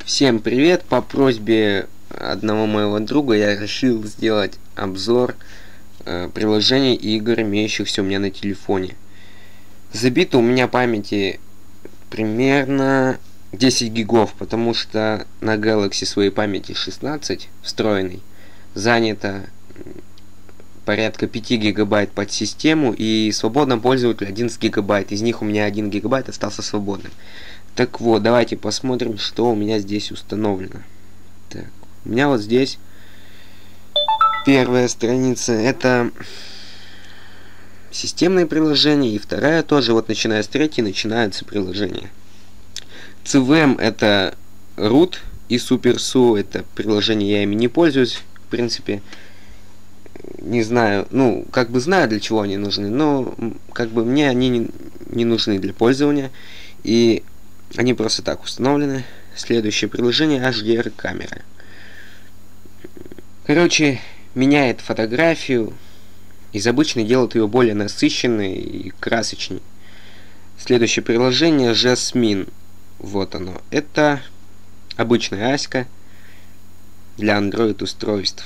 Всем привет! По просьбе одного моего друга я решил сделать обзор приложений и игр, имеющихся у меня на телефоне. Забито у меня памяти примерно 10 гигов, потому что на Galaxy своей памяти 16 встроенной занято порядка 5 гигабайт под систему, и свободно пользователю 11 гигабайт. Из них у меня 1 гигабайт остался свободным. Так вот, давайте посмотрим, что у меня здесь установлено. Так, у меня вот здесь первая страница, это системные приложения, и вторая тоже, вот начиная с третьей, начинаются приложения. CVM это root, и SuperSU это приложение, я ими не пользуюсь, в принципе. Не знаю, ну, как бы знаю, для чего они нужны, но как бы мне они не нужны для пользования, и они просто так установлены. Следующее приложение HDR камера. Короче, меняет фотографию, из обычной делает ее более насыщенной и красочней. Следующее приложение Jasmine. Вот оно. Это обычная аська для Android устройств.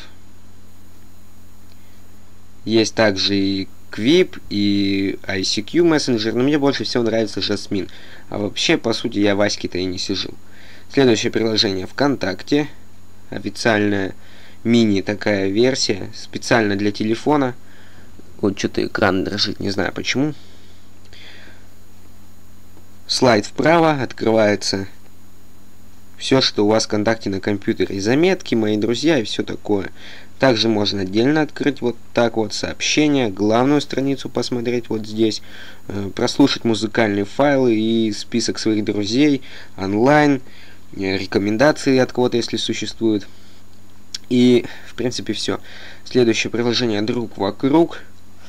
Есть также и Quip, и ICQ Messenger, но мне больше всего нравится Jasmine. А вообще, по сути, я в Аське-то и не сижу. Следующее приложение ВКонтакте. Официальная мини такая версия, специально для телефона. Вот что-то экран дрожит, не знаю почему. Слайд вправо, открывается все, что у вас в ВКонтакте на компьютере. И заметки, мои друзья, и все такое. Также можно отдельно открыть вот так вот сообщения, главную страницу посмотреть вот здесь, прослушать музыкальные файлы и список своих друзей, онлайн, рекомендации от кого-то, если существует. И, в принципе, все. Следующее приложение «Друг вокруг».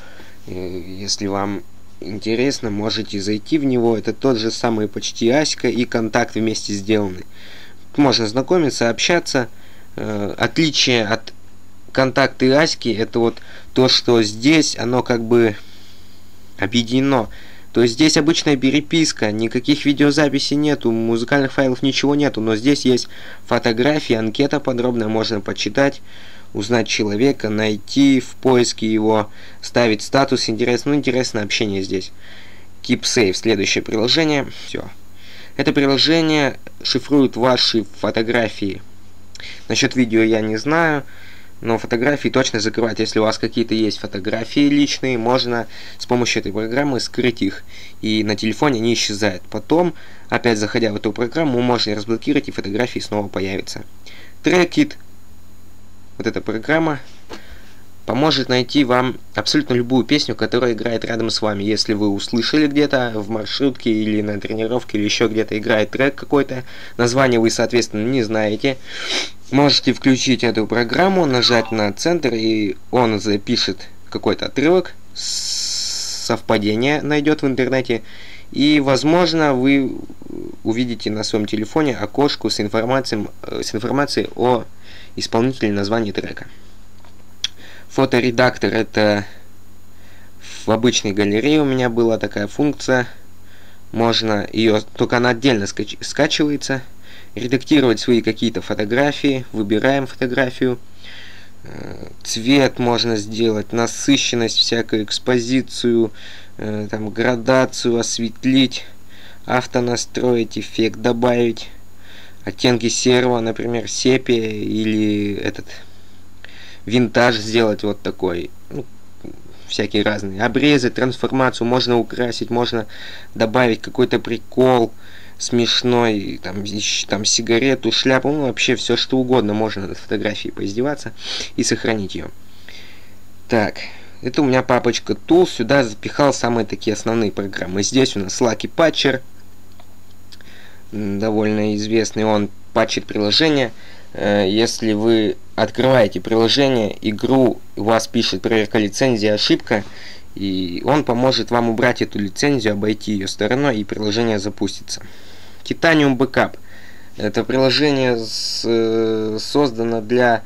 Если вам интересно, можете зайти в него. Это тот же самый почти Аська и контакт вместе сделаны. Можно знакомиться, общаться. Отличие от контакты и Аськи, это вот то, что здесь оно как бы объединено. То есть здесь обычная переписка, никаких видеозаписей нету, музыкальных файлов ничего нету, но здесь есть фотографии, анкета подробная, можно почитать, узнать человека, найти в поиске его, ставить статус, интересно, ну интересное общение здесь. KeepSafe, следующее приложение, все. Это приложение шифрует ваши фотографии. Насчет видео я не знаю, но фотографии точно закрывать. Если у вас какие-то есть фотографии личные, можно с помощью этой программы скрыть их, и на телефоне они исчезают. Потом, опять заходя в эту программу, можно разблокировать, и фотографии снова появятся. Trackit, вот эта программа, поможет найти вам абсолютно любую песню, которая играет рядом с вами. Если вы услышали где-то в маршрутке или на тренировке, или еще где-то играет трек какой-то, название вы, соответственно, не знаете, можете включить эту программу, нажать на центр, и он запишет какой-то отрывок, совпадение найдет в интернете, и, возможно, вы увидите на своем телефоне окошко с информацией о исполнителе названия трека. Фоторедактор — это в обычной галерее у меня была такая функция, можно ее, только она отдельно скачивается, редактировать свои какие-то фотографии, выбираем фотографию, цвет можно сделать, насыщенность, всякую экспозицию, там, градацию, осветлить, автонастроить, эффект добавить, оттенки серого, например, сепия, или этот винтаж сделать вот такой, ну, всякие разные обрезы, трансформацию можно украсить, можно добавить какой-то прикол смешной, там сигарету, шляпу, ну вообще все что угодно можно на фотографии поиздеваться и сохранить ее. Так, это у меня папочка Tools, сюда запихал самые такие основные программы. Здесь у нас Lucky Patcher, довольно известный, он патчит приложение. Если вы открываете приложение, игру, у вас пишет проверка лицензии, ошибка, и он поможет вам убрать эту лицензию, обойти ее стороной, и приложение запустится. Titanium Backup. Это приложение создано для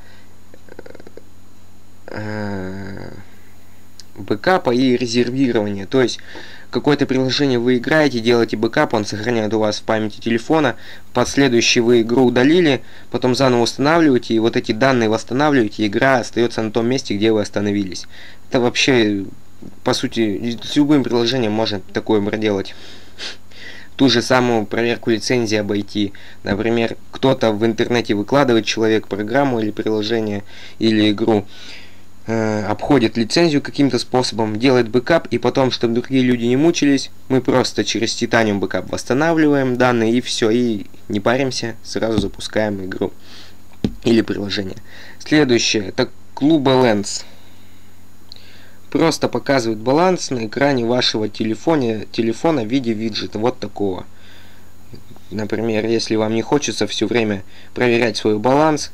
бэкапа и резервирования. То есть какое-то приложение вы играете, делаете бэкап, он сохраняет у вас в памяти телефона, последующий вы игру удалили, потом заново устанавливаете, и вот эти данные восстанавливаете, игра остается на том месте, где вы остановились. Это вообще, по сути, с любым приложением можно такое проделать. Ту же самую проверку лицензии обойти. Например, кто-то в интернете выкладывает, человек, программу или приложение, или игру, обходит лицензию каким-то способом, делает бэкап, и потом, чтобы другие люди не мучились, мы просто через Titanium бэкап восстанавливаем данные, и все, и не паримся, сразу запускаем игру или приложение. Следующее, это Clubalance. Просто показывает баланс на экране вашего телефона в виде виджета, вот такого. Например, если вам не хочется все время проверять свой баланс,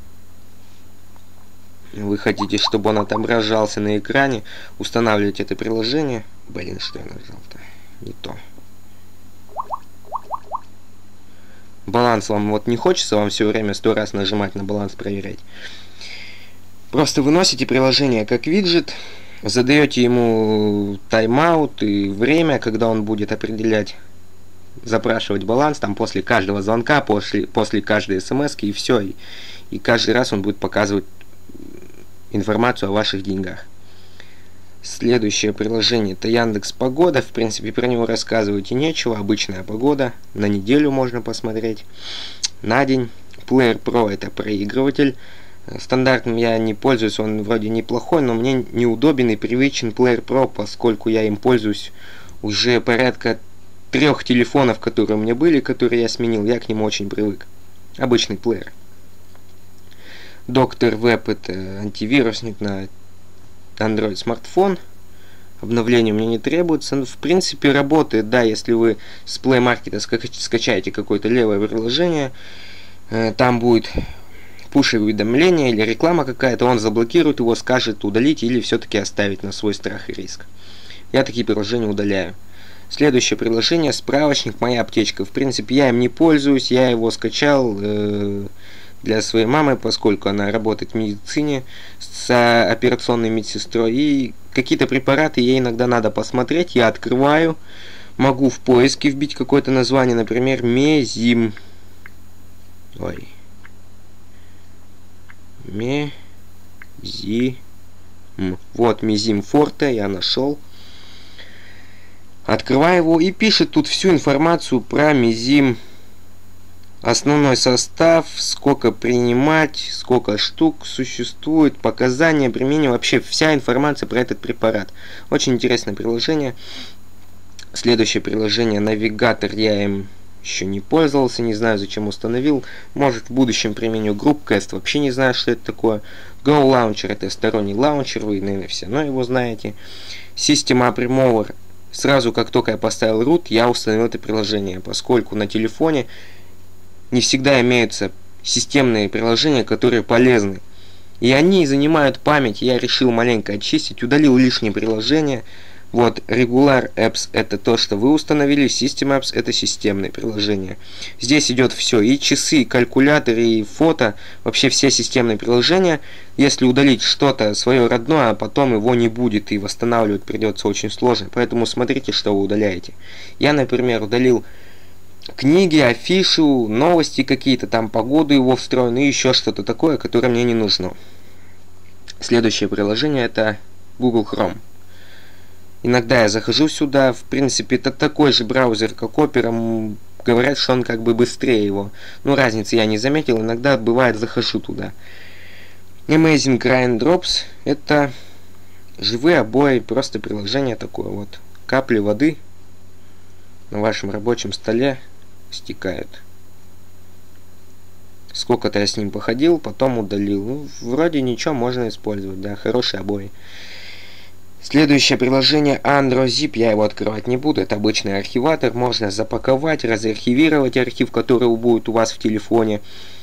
вы хотите, чтобы он отображался на экране, устанавливаете это приложение. Блин, что я нажал-то? Не то. Баланс вам вот не хочется, вам все время 100 раз нажимать на баланс, проверять. Просто выносите приложение как виджет, задаете ему тайм-аут и время, когда он будет определять, запрашивать баланс, там после каждого звонка, после каждой смс-ки, и все. И каждый раз он будет показывать информацию о ваших деньгах. Следующее приложение — это Яндекс.Погода. В принципе, про него рассказывать и нечего. Обычная погода. На неделю можно посмотреть. На день. Player Pro — это проигрыватель. Стандартным я не пользуюсь, он вроде неплохой, но мне неудобен и привычен Player Pro, поскольку я им пользуюсь уже порядка 3 телефонов, которые у меня были, которые я сменил, я к ним очень привык. Обычный плеер. Доктор Веб — это антивирусник на Android смартфон. Обновления мне не требуется. Но в принципе работает, да, если вы с Play Market скачаете какое-то левое приложение, там будет пуш-уведомление или реклама какая-то, он заблокирует его, скажет удалить или все-таки оставить на свой страх и риск. Я такие приложения удаляю. Следующее приложение — справочник «Моя аптечка». В принципе, я им не пользуюсь, я его скачал для своей мамы, поскольку она работает в медицине с операционной медсестрой, и какие-то препараты ей иногда надо посмотреть, я открываю, могу в поиске вбить какое-то название, например, Мезим. Вот, Мезим Форте, я нашел. Открываю его, и пишет тут всю информацию про Мезим. Основной состав, сколько принимать, сколько штук существует, показания, применение, вообще вся информация про этот препарат. Очень интересное приложение. Следующее приложение — навигатор. Я им еще не пользовался, не знаю, зачем установил. Может, в будущем применю. Groupcast, вообще не знаю, что это такое. Go Launcher — это сторонний лаунчер, вы, наверное, все равно его знаете. System App Remover. Сразу, как только я поставил root, я установил это приложение, поскольку на телефоне не всегда имеются системные приложения, которые полезны. И они занимают память. Я решил маленько очистить, удалил лишние приложения. Вот, Regular Apps — это то, что вы установили, System Apps — это системные приложения. Здесь идет все, и часы, и калькуляторы, и фото, вообще все системные приложения. Если удалить что-то свое родное, а потом его не будет, и восстанавливать придется очень сложно. Поэтому смотрите, что вы удаляете. Я, например, удалил книги, афишу, новости какие-то, там погоду его встроен, и еще что-то такое, которое мне не нужно. Следующее приложение — это Google Chrome. Иногда я захожу сюда, в принципе, это такой же браузер, как Opera, говорят, что он как бы быстрее его. Но разницы я не заметил, иногда бывает захожу туда. Amazing Raindrops — это живые обои, просто приложение такое вот. Капли воды на вашем рабочем столе стекают. Сколько-то я с ним походил, потом удалил. Ну, вроде ничего, можно использовать, да, хорошие обои. Следующее приложение AndroZip, я его открывать не буду, это обычный архиватор, можно запаковать, разархивировать архив, который будет у вас в телефоне,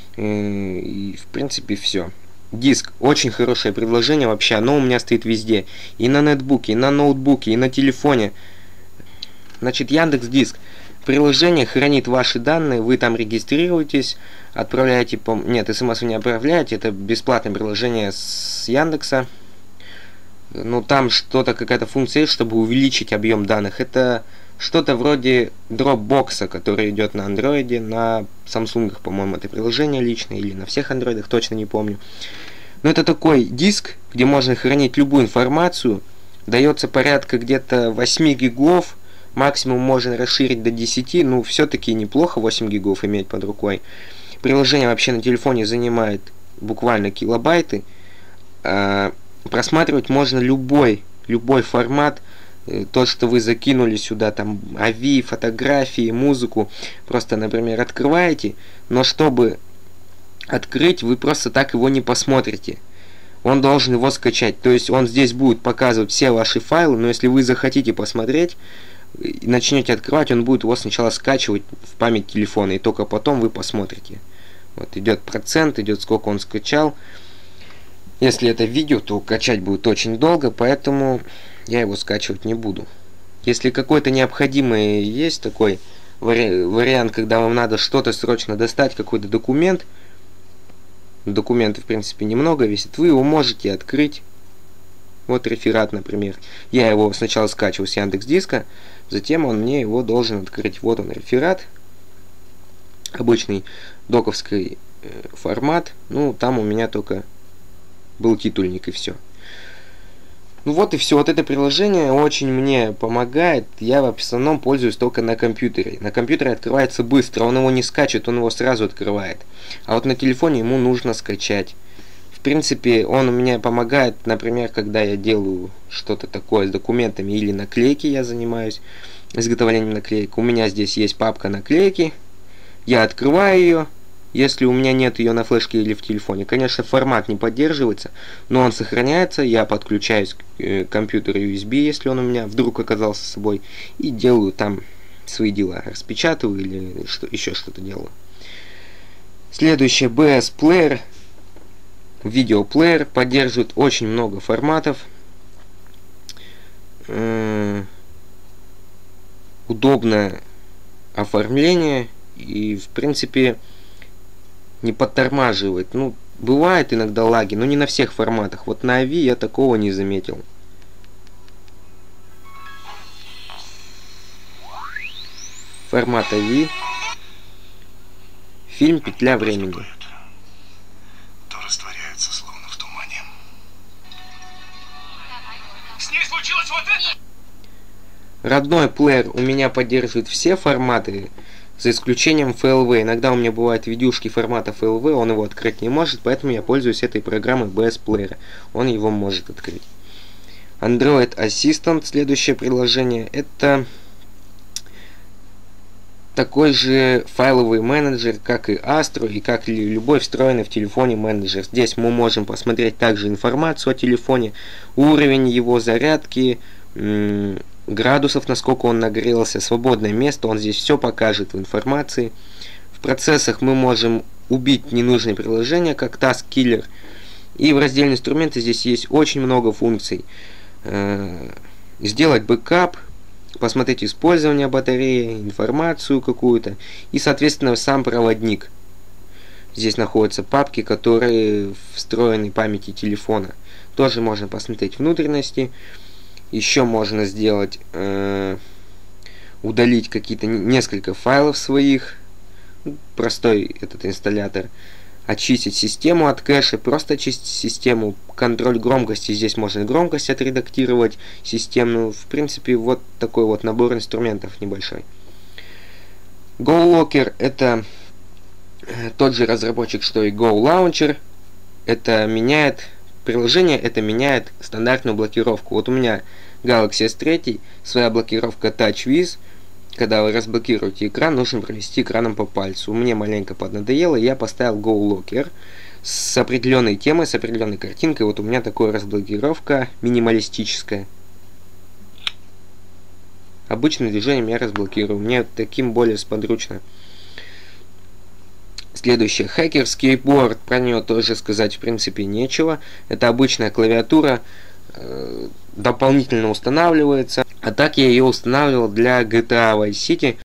и в принципе все. Диск, очень хорошее приложение вообще, оно у меня стоит везде, и на нетбуке, и на ноутбуке, и на телефоне. Значит, Яндекс.Диск. Приложение хранит ваши данные, вы там регистрируетесь, отправляете, нет, смс вы не отправляете, это бесплатное приложение с Яндекса. Ну, там что-то, какая-то функция есть, чтобы увеличить объем данных. Это Что-то вроде Dropbox, который идет на андроиде, на Samsung, по-моему, это приложение личное, или на всех андроидах, точно не помню. Но это такой диск, где можно хранить любую информацию. Дается порядка где-то 8 гигов, максимум можно расширить до 10, ну все-таки неплохо 8 гигов иметь под рукой. Приложение вообще на телефоне занимает буквально килобайты. Просматривать можно любой формат, то, что вы закинули сюда, там AVI, фотографии, музыку. Просто, например, открываете, но чтобы открыть, вы просто так его не посмотрите. Он должен его скачать. То есть он здесь будет показывать все ваши файлы, но если вы захотите посмотреть и начнете открывать, он будет его сначала скачивать в память телефона, и только потом вы посмотрите. Вот идет процент, идет сколько он скачал. Если это видео, то качать будет очень долго, поэтому я его скачивать не буду. Если какой-то необходимый есть такой вариант, когда вам надо что-то срочно достать, какой-то документ, документов в принципе немного весит, вы его можете открыть. Вот реферат, например. Я его сначала скачиваю с Яндекс.Диска, затем он мне его должен открыть. Вот он реферат, обычный доковский формат. Ну, там у меня только был титульник и все. Ну вот и все. Вот это приложение очень мне помогает. Я в основном пользуюсь только на компьютере. На компьютере открывается быстро. Он его не скачет, он его сразу открывает. А вот на телефоне ему нужно скачать. В принципе, он у меня помогает, например, когда я делаю что-то такое с документами или наклейки, я занимаюсь изготовлением наклеек. У меня здесь есть папка наклейки. Я открываю ее. Если у меня нет ее на флешке или в телефоне, конечно, формат не поддерживается, но он сохраняется, я подключаюсь к компьютеру USB, если он у меня вдруг оказался с собой, и делаю там свои дела, распечатываю или еще что-то делаю. Следующее, BS Player, видеоплеер, поддерживает очень много форматов, удобное оформление и, в принципе, не подтормаживает. Ну, бывает иногда лаги, но не на всех форматах. Вот на AVI я такого не заметил. Формат AVI. Фильм «Петля времени». То растворяется, словно в тумане. С ней случилось вот это! Родной плеер у меня поддерживает все форматы, за исключением FLV. Иногда у меня бывают видюшки формата FLV, он его открыть не может, поэтому я пользуюсь этой программой BS Player. Он его может открыть. Android Assistant, следующее приложение, это такой же файловый менеджер, как и Astro, и как и любой встроенный в телефоне менеджер. Здесь мы можем посмотреть также информацию о телефоне, уровень его зарядки, градусов, насколько он нагрелся, свободное место, он здесь все покажет в информации. В процессах мы можем убить ненужные приложения, как Task Killer. И в разделе инструменты здесь есть очень много функций. Сделать бэкап, посмотреть использование батареи, информацию какую-то и, соответственно, сам проводник. Здесь находятся папки, которые встроены в памяти телефона. Тоже можно посмотреть внутренности. Еще можно сделать, удалить какие-то несколько файлов своих, простой этот инсталлятор, очистить систему от кэша, просто очистить систему, контроль громкости, здесь можно громкость отредактировать системную, в принципе, вот такой вот набор инструментов небольшой. GoLocker это тот же разработчик, что и GoLauncher, это меняет приложение, это меняет стандартную блокировку. Вот у меня Galaxy S3, своя блокировка TouchWiz. Когда вы разблокируете экран, нужно провести экраном по пальцу. Мне маленько поднадоело, и я поставил GoLocker с определенной темой, с определенной картинкой. Вот у меня такая разблокировка минималистическая. Обычным движением я разблокирую. Мне таким более сподручно. Следующее, Hackers Keyboard, про нее тоже сказать в принципе нечего. Это обычная клавиатура, дополнительно устанавливается. А так я ее устанавливал для GTA Vice City.